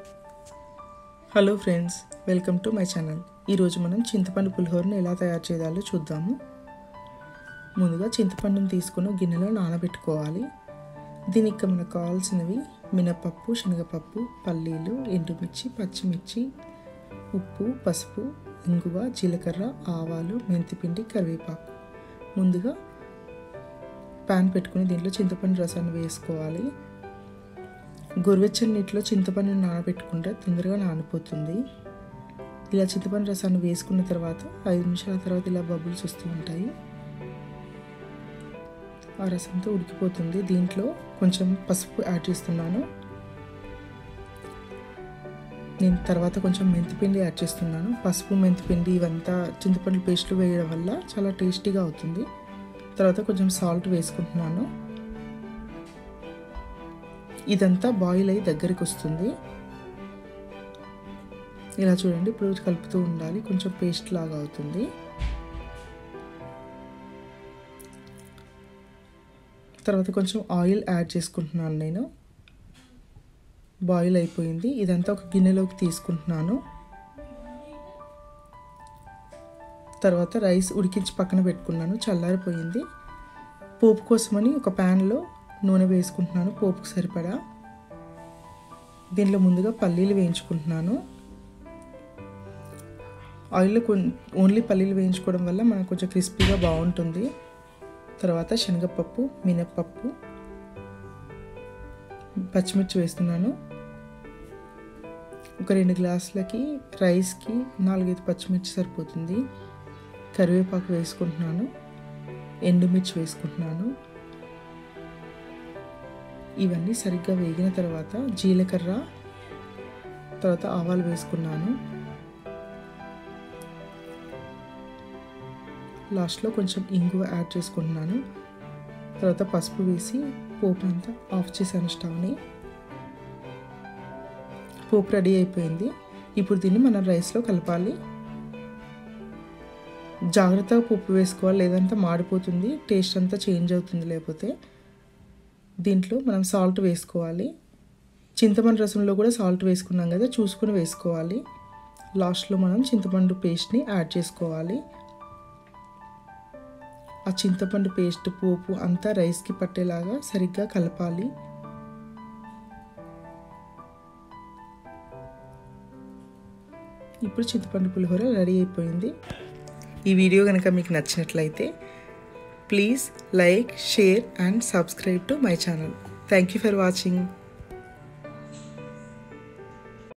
Hello friends, welcome to my channel. ఈరోజు మనం చింతపండు పులిహోరను ఎలా తయారు చేయాలో చూద్దాము. ముందుగా చింతపండును తీసుకుని గిన్నెలో నానబెట్టుకోవాలి. దీనికి మనకు కావాల్సినవి మినపప్పు, శనగపప్పు, పల్లీలు, ఎండుమిర్చి, పచ్చిమిర్చి, ఉప్పు, పసుపు, ఇంగువ, జీలకర్ర, ఆవాలు, మెంతిపిండి, కరివేపాకు. ముందుగా ప్యాన్ పెట్టుకుని దీంట్లో చింతపండు రసాన్ని వేసుకోవాలి. గోరువెచ్చని నీటిలో చింతపండుని నానబెట్టుకుంటే తొందరగా నానిపోతుంది. ఇలా చింతపండు రసాన్ని వేసుకున్న తర్వాత 5 నిమిషాల తర్వాత ఇలా బబుల్స్ వస్తూ ఉంటాయి. ఆ రసంతో ఉడికిపోతుంది. దీంట్లో కొంచెం పసుపు యాడ్ చేస్తున్నాను. నేను తర్వాత కొంచెం మెంతిపిండి యాడ్ చేస్తున్నాను. పసుపు, మెంతిపిండి ఇవంతా చింతపండు పేస్ట్లు వేయడం వల్ల చాలా టేస్టీగా అవుతుంది. తర్వాత కొంచెం సాల్ట్ వేసుకుంటున్నాను. ఇదంతా బాయిల్ అయ్యి దగ్గరికి వస్తుంది. ఇలా చూడండి, ఇప్పుడు కలుపుతూ ఉండాలి. కొంచెం పేస్ట్ లాగా అవుతుంది. తర్వాత కొంచెం ఆయిల్ యాడ్ చేసుకుంటున్నాను. నేను బాయిల్ అయిపోయింది. ఇదంతా ఒక గిన్నెలోకి తీసుకుంటున్నాను. తర్వాత రైస్ ఉడికించి పక్కన పెట్టుకున్నాను. చల్లారిపోయింది. పోపు కోసమని ఒక ప్యాన్లో నూనె వేసుకుంటున్నాను, పోపుకు సరిపడా. దీంట్లో ముందుగా పల్లీలు వేయించుకుంటున్నాను. ఆయిల్లో ఓన్లీ పల్లీలు వేయించుకోవడం వల్ల మనకు కొంచెం క్రిస్పీగా బాగుంటుంది. తర్వాత శనగపప్పు, మినప్పప్పు, పచ్చిమిర్చి వేస్తున్నాను. ఒక 2 గ్లాసులకి రైస్కి 4-5 పచ్చిమిర్చి సరిపోతుంది. కరివేపాకు వేసుకుంటున్నాను. ఎండుమిర్చి వేసుకుంటున్నాను. ఇవన్నీ సరిగ్గా వేగిన తర్వాత జీలకర్ర, తర్వాత ఆవాలు వేసుకున్నాను. లాస్ట్లో కొంచెం ఇంగువ యాడ్ చేసుకుంటున్నాను. తర్వాత పసుపు వేసి పోపు అంతా ఆఫ్ చేశాను స్టవ్ని. పోపు రెడీ అయిపోయింది. ఇప్పుడు దీన్ని మనం రైస్లో కలపాలి. జాగ్రత్తగా పోపు వేసుకోవాలి, లేదంటే మాడిపోతుంది, టేస్ట్ అంతా చేంజ్ అవుతుంది. లేకపోతే దీంట్లో మనం సాల్ట్ వేసుకోవాలి. చింతపండు రసంలో కూడా సాల్ట్ వేసుకున్నాం కదా, చూసుకొని వేసుకోవాలి. లాస్ట్లో మనం చింతపండు పేస్ట్ని యాడ్ చేసుకోవాలి. ఆ చింతపండు పేస్ట్, పోపు అంతా రైస్కి పట్టేలాగా సరిగ్గా కలపాలి. ఇప్పుడు చింతపండు పులిహోర రెడీ అయిపోయింది. ఈ వీడియో కనుక మీకు నచ్చినట్లయితే please like, share and subscribe to my channel. Thank you for watching.